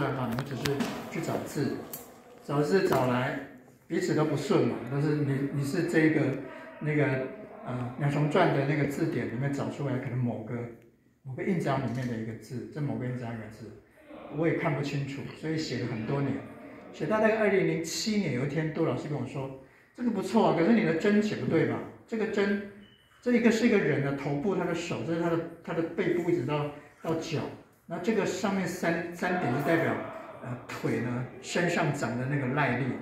哈，你们只是去找字，找字找来，彼此都不顺嘛。但是你是这个那个鸟虫篆的那个字典里面找出来，可能某个印章里面的一个字，这某个印章一个字，我也看不清楚，所以写了很多年，写到大概2007年有一天，杜老师跟我说，这个不错啊，可是你的针写不对吧？这个针，这一个是一个人的头部，他的手，这是他的背部一直到脚。那这个上面三点是代表腿呢身上长的那个耐力，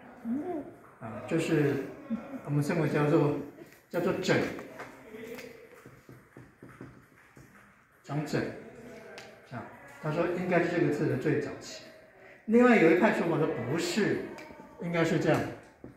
就是我们称为叫做疹，长疹，他说应该是这个字的最早期。另外有一派说法说不是，应该是这样，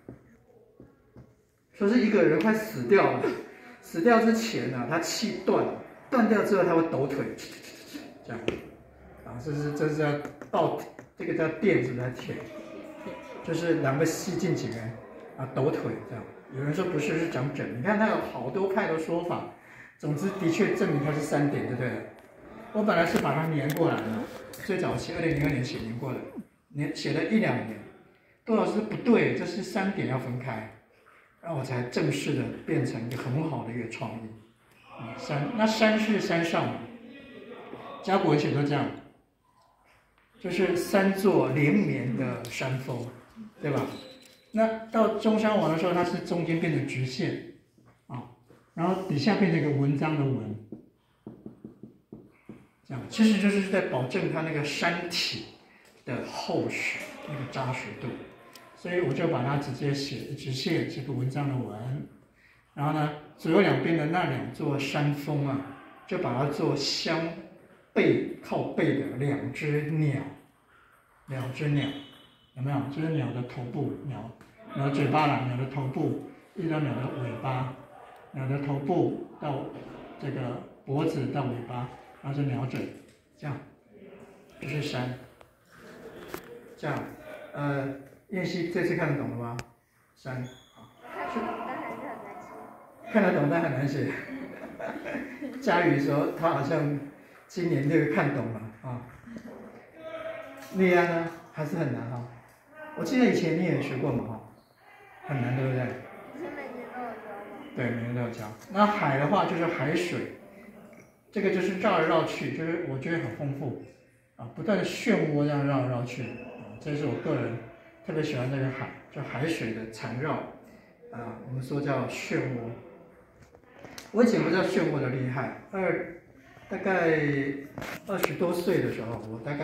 说是一个人快死掉了，死掉之前呢，他气断掉之后他会抖腿。这样，这是要抱，这个叫垫子来舔，就是两个吸进几个人抖腿这样。有人说不是，是长疹。你看他有好多派的说法，总之的确证明它是3点就对了。我本来是把它粘过来的，最早期2002年粘过的，写了1-2年。杜老师不对，这是3点要分开，然后我才正式的变成一个很好的一个创意。那山是山上嘛。甲骨文写都这样，就是3座连绵的山峰，对吧？那到中山王的时候，它是中间变成直线，然后底下变成一个文章的文，这样其实就是在保证它那个山体的厚实，那个扎实度。所以我就把它直接写直线，这个文章的文，然后呢，左右两边的那2座山峰就把它做靠背的2只鸟，有没有？这是鸟的头部，鸟的嘴巴啦，鸟的头部，一直到鸟的尾巴，鸟的头部到这个脖子到尾巴，然后是鸟嘴，这样，这是山，这样，燕西这次看得懂了吗？山，看得懂但很难写。佳宇说他好像今年这个看懂了立安呢还是很难我记得以前你也学过嘛很难对不对？对，每年都有教。那海的话就是海水，这个就是绕来绕去，就是我觉得很丰富不断的漩涡这样绕来绕去这是我个人特别喜欢这个海，就海水的缠绕我们说叫漩涡。我以前不知道漩涡的厉害，大概20多岁的时候，我大概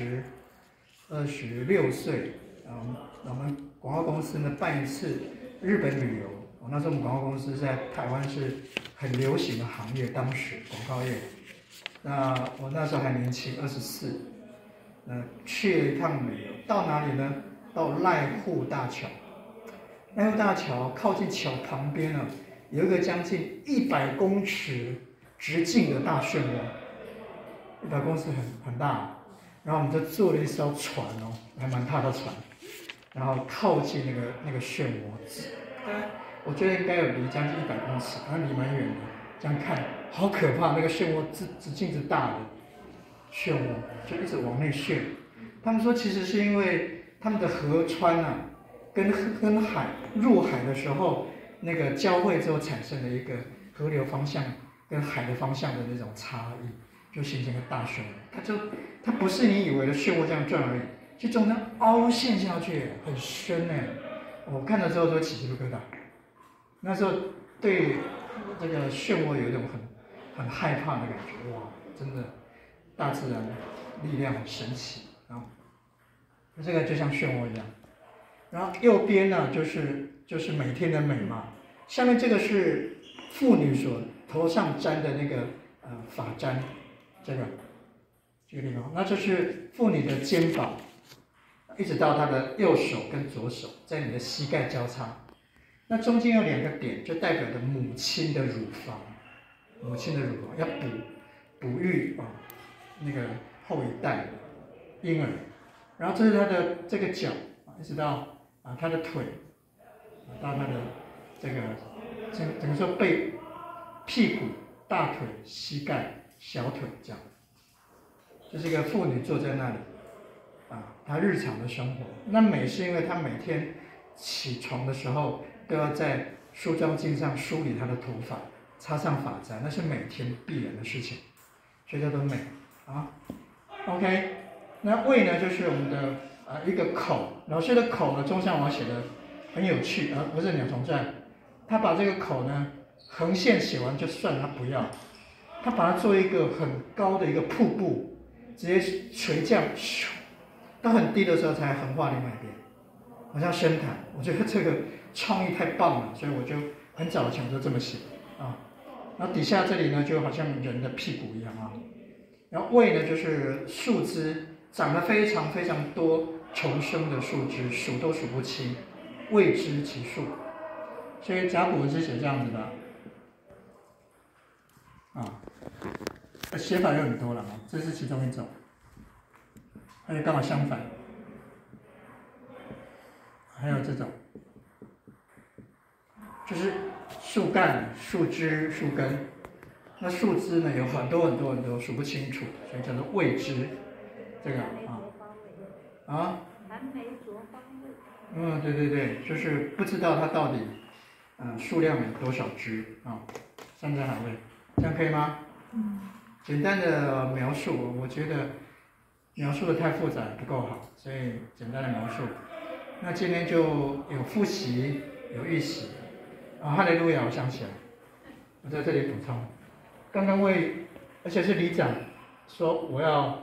26岁，我们广告公司呢办一次日本旅游。那时候我们广告公司在台湾是很流行的行业，当时广告业。那我那时候还年轻，24，去了一趟旅游，到哪里呢？到濑户大桥。濑户大桥靠近桥旁边有一个将近100公尺直径的大漩涡，100公尺很大。然后我们就坐了一艘船还蛮大的船，然后靠近那个漩涡，我觉得应该有离将近100公尺，反正离蛮远的。这样看，好可怕！那个漩涡直径之大的漩涡，就一直往内旋。他们说，其实是因为他们的河川跟海入海的时候，那个交汇之后产生了一个河流方向跟海的方向的那种差异，就形成一个大漩涡。它不是你以为的漩涡这样转而已，就中间凹陷下去，很深我看了之后都起鸡皮疙瘩。那时候对这个漩涡有一种很害怕的感觉，哇，真的大自然力量很神奇这个就像漩涡一样。然后右边呢就是每天的美嘛，下面这个是妇女所头上沾的那个发簪，这个地方，那就是妇女的肩膀，一直到她的右手跟左手，在你的膝盖交叉。那中间有2个点，就代表着母亲的乳房，要哺育那个后一代婴儿。然后这是她的这个脚一直到她的腿到她的这个整个说屁股、大腿、膝盖、小腿这样。这是一个妇女坐在那里， 他日常的生活。那美是因为他每天起床的时候都要在梳妆镜上梳理他的头发，插上发簪，那是每天必然的事情，所以叫做美啊。OK， 那胃呢就是我们的一个口，老师的口呢，中山王写的很有趣，不是鸟虫传，他把这个口呢横线写完就算他不要，他把它做一个很高的一个瀑布，直接垂降，咻，到很低的时候才横画另外一边，好像深潭。我觉得这个创意太棒了，所以我就很早前就这么写啊。然后底下这里呢，就好像人的屁股一样啊。然后胃呢，就是树枝，长了非常非常多重生的树枝，数都数不清，未知其数。所以甲骨文是写这样子的啊，写法有很多了啊，这是其中一种。还有刚好相反，还有这种，就是树干、树枝、树根。那树枝呢有很多很多很多，数不清楚，所以叫做未知。这个啊，对对对，就是不知道它到底数量有多少只啊，山珍海味，这样可以吗？简单的描述，我觉得描述的太复杂不够好，所以简单的描述。那今天就有复习，有预习。哈利路亚，我想起来，我在这里补充。刚刚而且是里长说我要